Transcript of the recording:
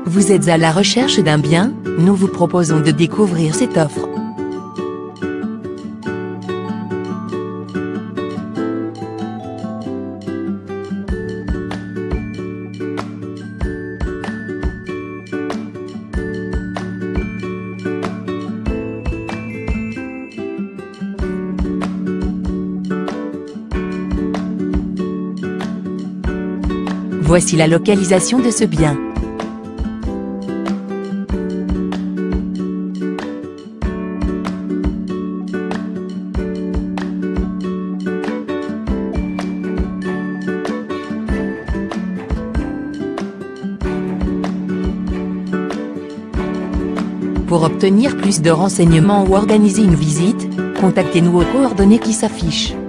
Vous êtes à la recherche d'un bien? Nous vous proposons de découvrir cette offre. Voici la localisation de ce bien. Pour obtenir plus de renseignements ou organiser une visite, contactez-nous aux coordonnées qui s'affichent.